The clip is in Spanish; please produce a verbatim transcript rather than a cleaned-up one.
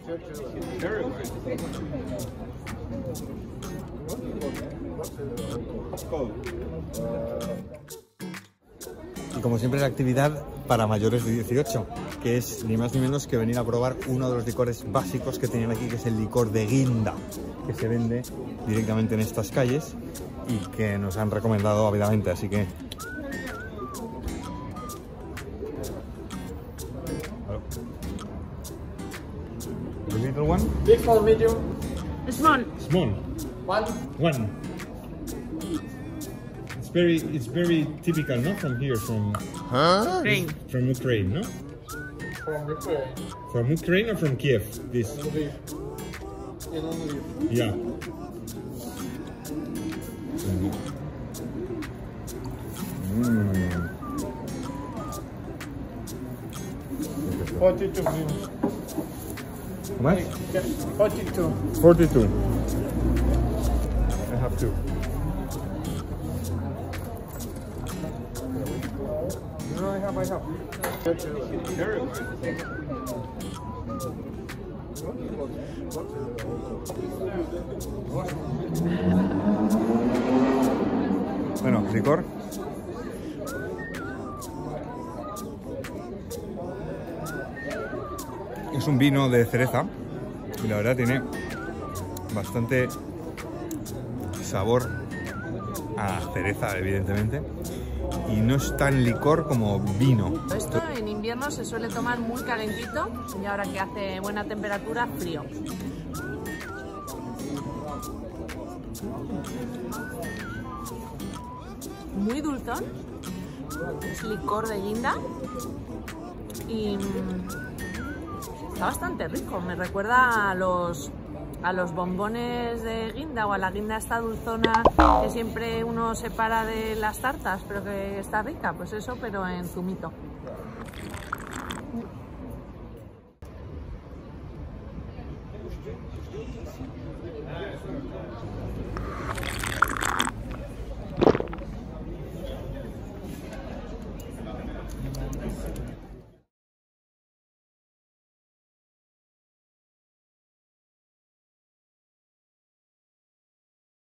Y como siempre la actividad para mayores de dieciocho, que es ni más ni menos que venir a probar uno de los licores básicos que tienen aquí, que es el licor de guinda, que se vende directamente en estas calles y que nos han recomendado ávidamente, así que... The little one? Big or medium? Small. Small. One. One. It's very, it's very typical, no? From here, from Ukraine. from Ukraine, no? From Ukraine. From Ukraine or from Kiev? This. Lviv. In Lviv. Yeah. Mm. forty-two grams. How much? forty-two. Forty-two. I have two. No, I have, I have. Bueno, licor. Es un vino de cereza y la verdad tiene bastante sabor a cereza, evidentemente, y no es tan licor como vino. Esto en invierno se suele tomar muy calentito y ahora que hace buena temperatura, frío. Muy dulzón, es licor de guinda y está bastante rico, me recuerda a los, a los bombones de guinda o a la guinda esta dulzona que siempre uno separa de las tartas, pero que está rica, pues eso, pero en zumito.